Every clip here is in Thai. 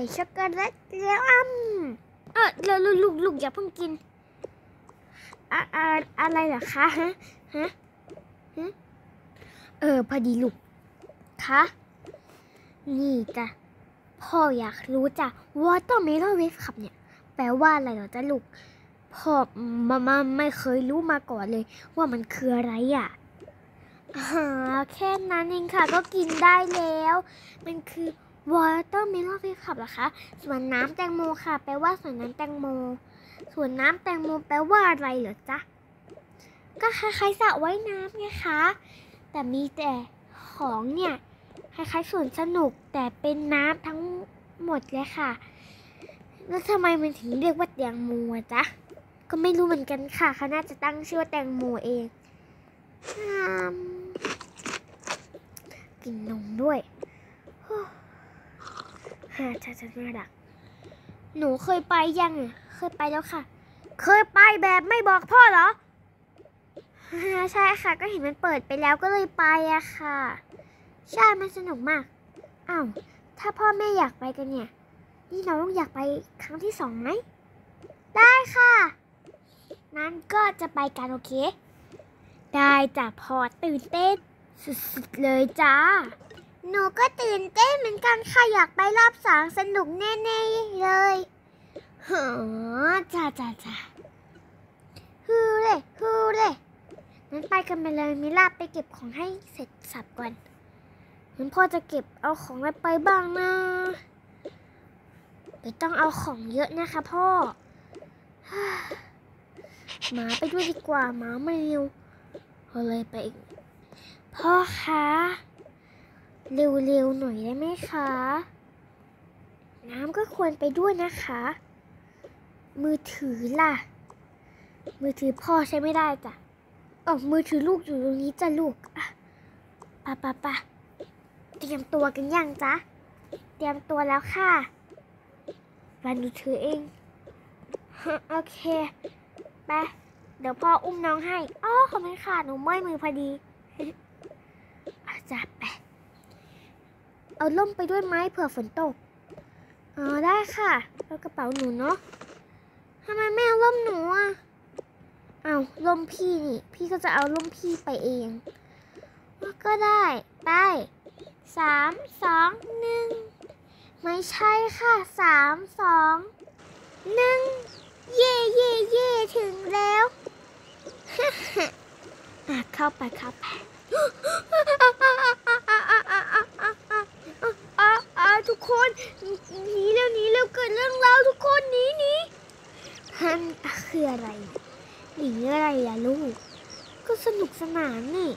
ช็อกโกแลตแล้วแล้วลูกอย่าเพิ่งกินอะไรเหรอคะฮะพอดีลูกคะนี่จ้ะพ่ออยากรู้จ้ะWatermelon Wave Cup เนี่ยแปลว่าอะไรเหรอจ๊ะลูกพ่อมาไม่เคยรู้มาก่อนเลยว่ามันคืออะไรอ่ะแค่นั้นเองค่ะก็กินได้แล้วมันคือWatermelon Wave Cup เหรอคะส่วนน้ำแตงโมค่ะแปลว่าส่วนน้ำแตงโมส่วนน้ำแตงโมแปลว่าอะไรเหรอจ๊ะก็คล้ายๆสระว่ายน้ำไงคะแต่มีแต่ของเนี่ยคล้ายๆสวนสนุกแต่เป็นน้ำทั้งหมดเลยค่ะแล้วทำไมมันถึงเรียกว่าแตงโมจ๊ะก็ไม่รู้เหมือนกันค่ะเขาน่าจะตั้งชื่อว่าแตงโมเองกินนมด้วยชัดน่ารักหนูเคยไปยังเคยไปแล้วค่ะเคยไปแบบไม่บอกพ่อเหรอใช่ค่ะก็เห็นมันเปิดไปแล้วก็เลยไปอะค่ะใช่มันสนุกมากถ้าพ่อแม่อยากไปกันเนี่ยนี่น้องอยากไปครั้งที่2ไหมได้ค่ะนั้นก็จะไปกันโอเคได้จ้ะพ่อตื่นเต้นสุดๆเลยจ้าหนูก็ตื่นเต้นเหมือนกันค่ะอยากไปรอบ2สนุกแน่ๆเลยจ้าฮูเร่งั้นไปกันไปเลยมิล่าไปเก็บของให้เสร็จสับก่อนงั้นพ่อจะเก็บเอาของอะไรไปบ้างนะไม่ต้องเอาของเยอะนะคะพ่อหมาไปด้วยดีกว่าหมาไม่เร็วเอาเลยไปอีกพ่อคะเร็วๆหน่อยได้ไหมคะน้ำก็ควรไปด้วยนะคะมือถือล่ะมือถือพ่อใช้ไม่ได้จ้ะมือถือลูกอยู่ตรงนี้จ้ะลูกปะเตรียมตัวกันยังจ๊ะเตรียมตัวแล้วค่ะวันหนูถือเองโอเคไปเดี๋ยวพ่ออุ้มน้องให้ขอบคุณค่ะหนูเมื่อยมือพอดีจ้ะไปเอาล่มไปด้วยไหมเผื่อฝนตกได้ค่ะเอากระเป๋าหนูเนาะทำไมไม่เอาล่มหนูล่มพี่นี่พี่ก็จะเอาล่มพี่ไปเองก็ได้ไป3 2 1ไม่ใช่ค่ะ3 2 1เย่ถึงแล้วเข้าไปทุกคนหนีเร็วเกิดเรื่องราวทุกคนหนีมันคืออะไรหนีอะไรอะลูกก็สนุกสนานนี่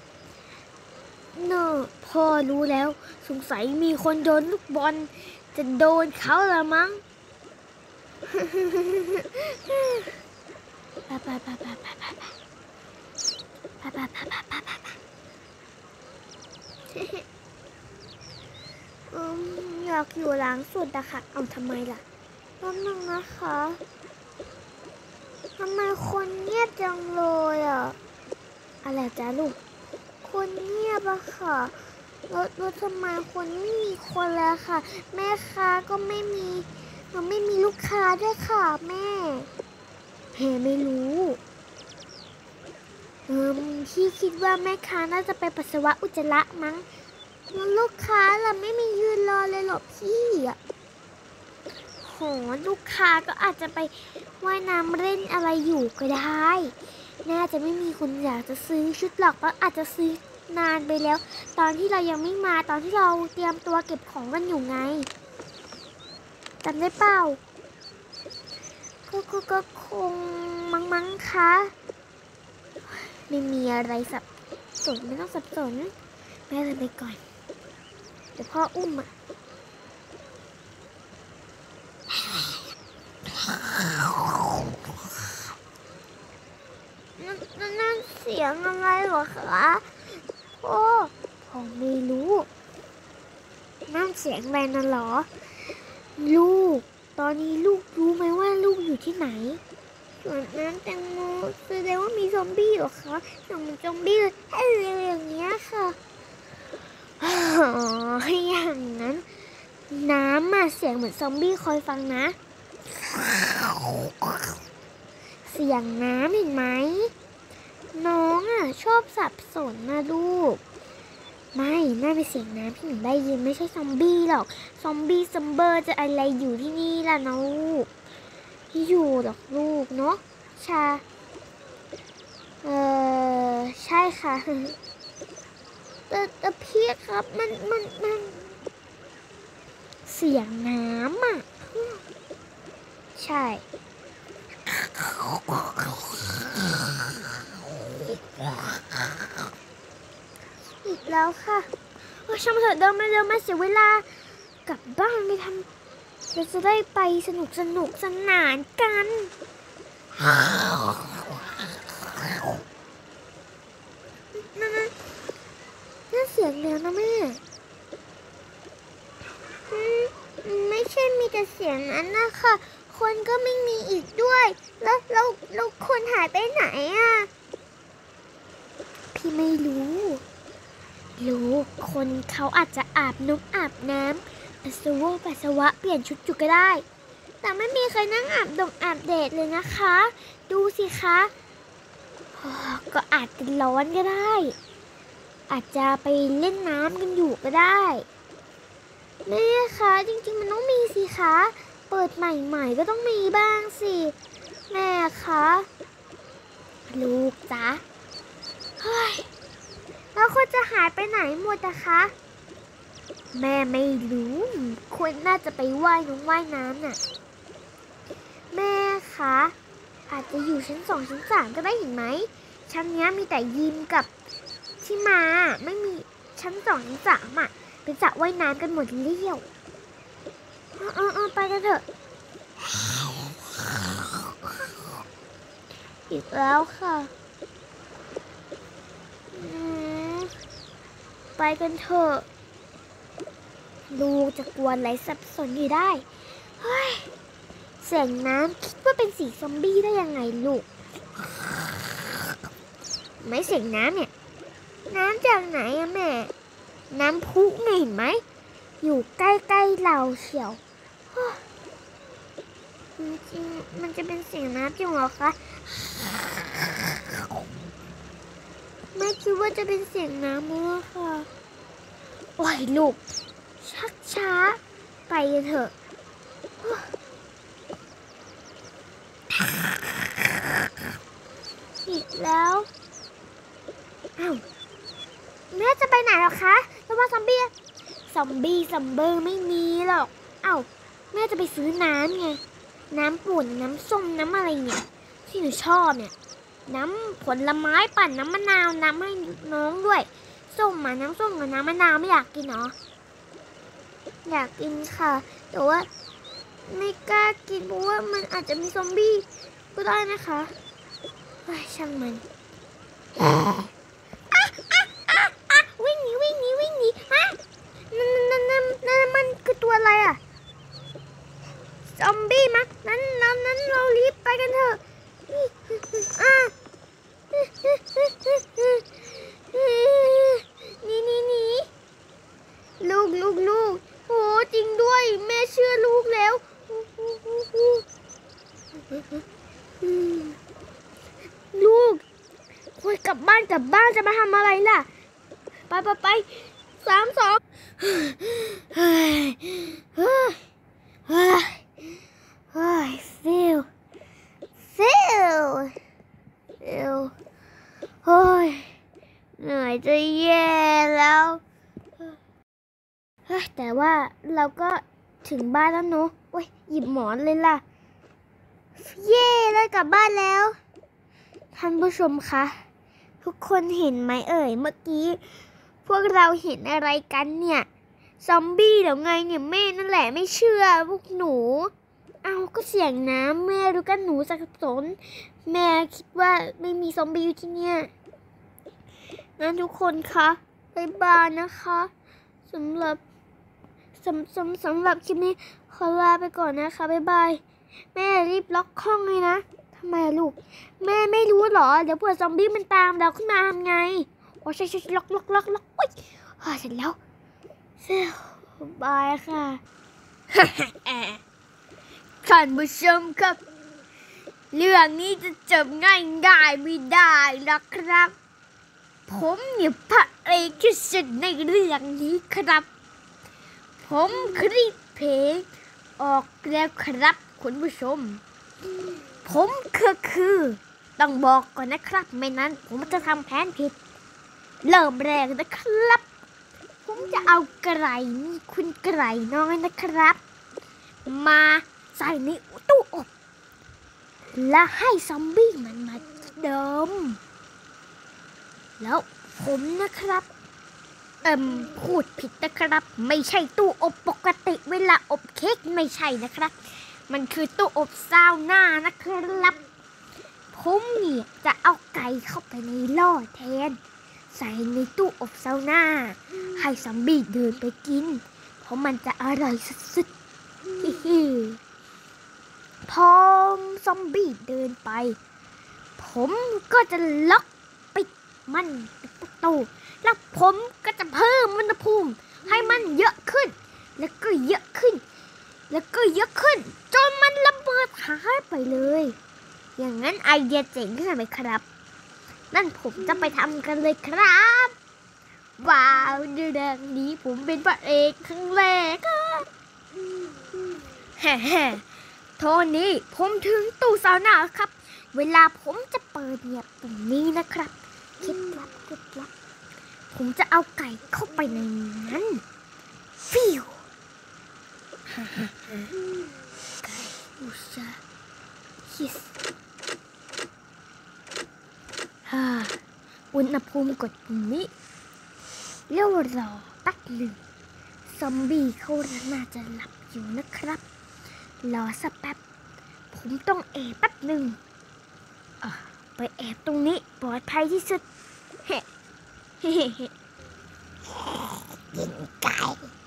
พ่อรู้แล้วสงสัยมีคนโดนลูกบอลจะโดนเขาละมั้งอยากอยู่หลังสุดอะค่ะทำไมล่ะแป๊บนึงนะคะทำไมคนเงียบจังเลยอะไรจ้าลูกคนเงียบอะค่ะแล้วทำไมคนไม่มีคนเลยค่ะแม่ค้าก็ไม่มีลูกค้าด้วยค่ะแม่ไม่รู้พี่คิดว่าแม่ค้าน่าจะไปปัสสาวะอุจจาระมั้งแล้วลูกค้าล่ะไม่มียืนรอเลยหรอพี่ลูกค้าก็อาจจะไปว่ายน้ำเล่นอะไรอยู่ก็ได้น่าจะไม่มีคนอยากจะซื้อชุดหรอกเพราะอาจจะซื้อนานไปแล้วตอนที่เรายังไม่มาตอนที่เราเตรียมตัวเก็บของกันอยู่ไงจำได้เปล่าก็คงมั้งคะไม่มีอะไรสับสนไม่ต้องสับสนแม่เลยไปก่อนเดี๋ยวพ่ออุ้มนั่นเสียงอะไรเหรอคะผมไม่รู้นั่นเสียงอะไรน่ะเหรอลูกตอนนี้ลูกรู้ไหมว่าลูกอยู่ที่ไหนส่วนนั้นแตงโมแสดงว่ามีซอมบี้เหรอคะอย่างซอมบี้อย่างเงี้ยค่ะอย่างนั้นน้ำเสียงเหมือนซอมบี้คอยฟังนะเสียงน้ำเห็นไหมน้องชอบสับสนนะลูกไม่น่าเป็นเสียงน้ำที่หนูได้ยินไม่ใช่ซอมบี้หรอกซอมบี้ซัมเบอร์จะอะไรอยู่ที่นี่ล่ะน้องลูกที่อยู่หรอกลูกเนาะชาใช่ค่ะแต่พี่ครับมันเสียงน้ำใช่อีกแล้วค่ะช่างเถอะเดินมาเสียเวลากลับบ้านไปทำเราจะได้ไปสนุกสนานกันนั่นเสียงแล้วนะแม่ไม่ใช่มีแต่เสียงนั้นนะคะคนก็ไม่มีอีกด้วยแล้วคนหายไปไหนพี่ไม่รู้คนเขาอาจจะอาบน้ำปัสสาวะเปลี่ยนชุดอยู่ก็ได้แต่ไม่มีใครนั่งอาบแดดเลยนะคะดูสิคะก็อาจจะร้อนก็ได้อาจจะไปเล่นน้ำกันอยู่ก็ได้แม่คะจริงๆมันต้องมีสิคะเปิดใหม่ๆก็ต้องมีบ้างสิแม่คะลูกจ๊ะเฮ้ยแล้วคนจะหายไปไหนหมดอะคะแม่ไม่รู้คนน่าจะไปว่ายน้ำน่ะแม่คะอาจจะอยู่ชั้น2ชั้น3ก็ได้เห็นไหมชั้นนี้มีแต่ยิมกับที่มาไม่มีชั้น2ชั้น3เป็นสระว่ายน้ำกันหมดเลี้ยวไปกันเถอะอีกแล้วค่ะไปกันเถอะลูกจะกวนอะไรสับสนอยู่ได้เฮ้ยเสียงน้ำคิดว่าเป็นสีซอมบี้ได้ยังไงลูกไม่เสียงน้ำเนี่ยน้ำจากไหนแม่น้ำพุไงเห็นไหมอยู่ใกล้ๆเราเชียวจริงมันจะเป็นเสียงน้ำจริงเหรอคะไม่คิดว่าจะเป็นเสียงน้ำมั้งค่ะโอ้ยลูกชักช้าไปเถอะอีกแล้วอ้าวแม่จะไปไหนหรอคะแล้วว่าซอมบี้ซัมเบอร์ไม่มีหรอกอ้าวแม่จะไปซื้อน้ำไงน้ำปุ่นน้ำส้มน้ำอะไรเนี่ยที่หนูชอบเนี่ยน้ำผลไม้ปั่นน้ำมะนาวน้ำให้น้องด้วยส้มน้ำส้มกับน้ำมะนาวไม่อยากกินเนาะอยากกินค่ะแต่ว่าไม่กล้ากินเพราะว่ามันอาจจะมีซอมบี้ก็ได้นะคะช่างมันวิ่งหนีฮะนั่นมันคือตัวอะไรซอมบี้มั้งนั้นเรารีบไปกันเถอะนี่ลูกโหจริงด้วยแม่เชื่อลูกแล้วลูกคุยกลับบ้านจะมาทำอะไรล่ะไป3 2ฟิลโอ้ยเหนื่อยจะแย่แล้วแต่ว่าเราก็ถึงบ้านแล้วเนอะโอ้ยหยิบหมอนเลยล่ะเย่ได้กลับบ้านแล้วท่านผู้ชมคะทุกคนเห็นไหมเอ่ยเมื่อกี้พวกเราเห็นอะไรกันเนี่ยซอมบี้หรือไงเนี่ยแม่นั่นแหละไม่เชื่อพวกหนูเอาก็เสียงน้ำแม่รู้กันหนูสับสนแม่คิดว่าไม่มีซอมบี้อยู่ที่เนี่ยงั้นทุกคนคะบ๊ายบายนะคะสำหรับคลิปนี้ขอลาไปก่อนนะคะบ๊ายบายแม่รีบล็อกห้องเลยนะทำไมลูกแม่ไม่รู้หรอเดี๋ยวเผื่อซอมบี้มันตามเราขึ้นมาทำไงโอ้ใช่ล็อกโอ๊ยเสร็จแล้วบายค่ะท่านผู้ชมครับเรื่องนี้จะจบง่ายๆไม่ได้นะครับผมเนี่ยพระเอกที่สุดในเรื่องนี้ครับผมคลิปเพลงออกแล้วครับคุณผู้ชมผมคือต้องบอกก่อนนะครับไม่นั้นผมจะทำแผนผิดเริ่มแรกนะครับผมจะเอาไก่นี่คุณไก่น้อยนะครับมาใส่ในตู้อบและให้ซอมบี้มันมาดมแล้วผมนะครับพูดผิดนะครับไม่ใช่ตู้อบปกติเวลาอบเค้กไม่ใช่นะครับมันคือตู้อบซาวน่านะครับผมเนี่ยจะเอาไก่เข้าไปในหม้อแทนใส่ในตู้อบซาวน่าให้ซอมบี้เดินไปกินเพราะมันจะอร่อยสุดๆพอซอมบี้เดินไปผมก็จะล็อกปิดมันประตูแล้วผมก็จะเพิ่มอุณหภูมิให้มันเยอะขึ้นแล้วก็เยอะขึ้นแล้วก็เยอะขึ้นจนมันระเบิดหายไปเลยอย่างนั้นไอเดียเจ๋งใช่ไหมครับนั่นผมจะไปทำกันเลยครับว้าวเรื่องนี้ผมเป็นพระเอกครั้งแรกโทนี้ผมถึงตู้ซาวน่าครับเวลาผมจะเปิดเนี่ยปุ่มนี้นะครับเคล็ดลับผมจะเอาไก่เข้าไปในนั้นฟิวไก่อุชาฮิสอุณหภูมิกดปุ่มนี้แล้วรอแป๊บหนึ่งซอมบี้เขาน่าจะหลับอยู่นะครับรอสักแป๊บผมต้องแอบแป๊บหนึ่งไปแอบตรงนี้ปลอดภัยที่สุดกินไก่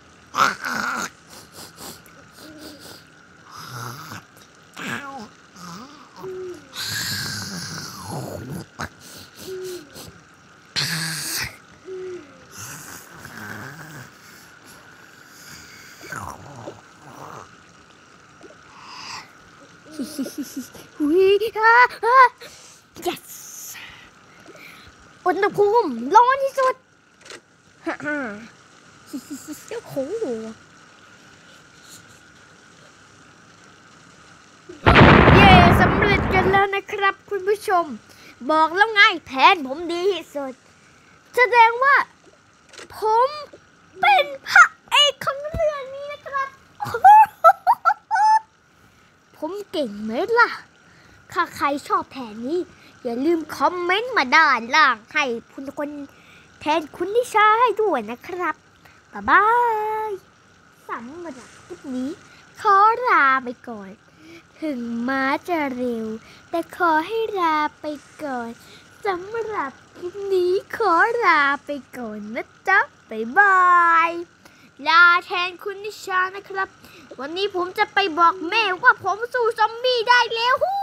yes อุณหภูมิร้อนที่สุดโอ้โหเย้สำเร็จกันแล้วนะครับคุณผู้ชมบอกแล้วไงแผนผมดีที่สุดแสดงว่าผมเป็นพระเอกของเรื่องนี้นะครับผมเก่งไหมล่ะถ้าใครชอบแผนนี้อย่าลืมคอมเมนต์มาด้านล่างให้คุณคนแทนคุณนิชาให้ด้วยนะครับบ๊ายบายสำหรับคลิปนี้ขอลาไปก่อนถึงม้าจะเร็วแต่ขอให้ลาไปก่อนสำหรับคลิปนี้ขอลาไปก่อนนะจ๊ะบ๊ายบายลาแทนคุณนิชานะครับวันนี้ผมจะไปบอกแม่ว่าผมสู้ซอมบี้ได้แล้ว